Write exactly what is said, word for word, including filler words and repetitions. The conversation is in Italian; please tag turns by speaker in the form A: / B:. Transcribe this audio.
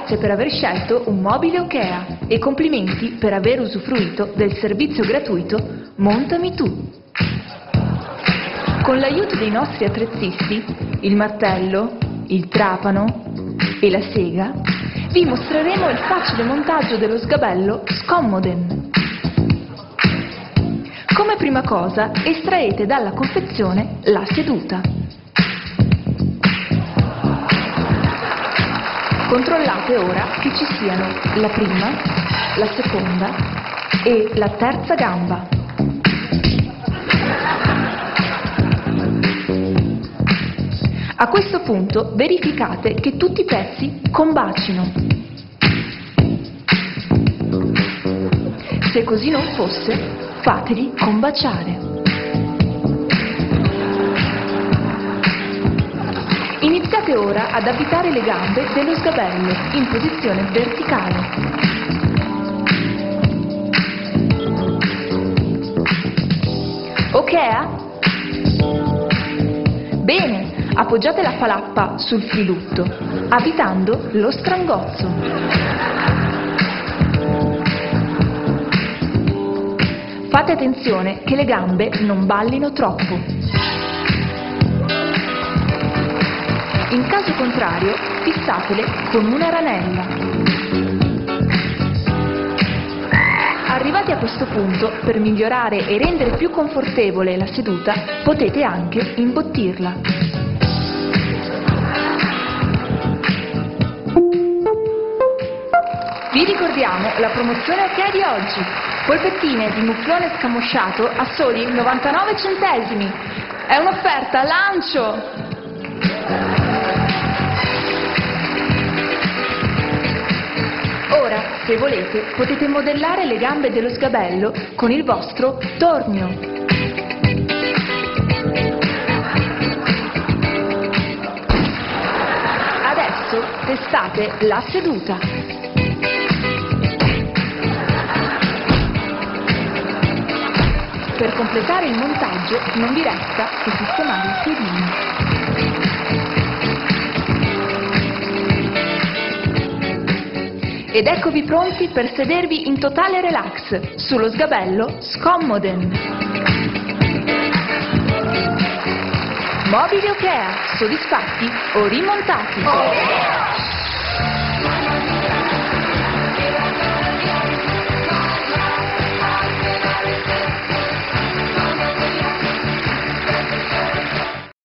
A: Grazie per aver scelto un mobile Okea e complimenti per aver usufruito del servizio gratuito Montami tu. Con l'aiuto dei nostri attrezzisti, il martello, il trapano e la sega, vi mostreremo il facile montaggio dello sgabello Scommoden. Come prima cosa, estraete dalla confezione la seduta. Controllate ora che ci siano la prima, la seconda e la terza gamba. A questo punto verificate che tutti i pezzi combacino. Se così non fosse, fateli combaciare. Iniziate ora ad avvitare le gambe dello sgabello in posizione verticale. Okea? Bene, appoggiate la palappa sul filutto, avvitando lo strangozzo. Fate attenzione che le gambe non ballino troppo. In caso contrario, fissatele con una ranella. Arrivati a questo punto, per migliorare e rendere più confortevole la seduta, potete anche imbottirla. Vi ricordiamo la promozione Okea di oggi. Polpettine di muflone scamosciato a soli novantanove centesimi. È un'offerta lancio! Ora, se volete, potete modellare le gambe dello sgabello con il vostro tornio. Adesso testate la seduta. Per completare il montaggio non vi resta che sistemare i piedini. Ed eccovi pronti per sedervi in totale relax sullo sgabello Scommoden. Mobili Okea, soddisfatti o rimontati? Oh.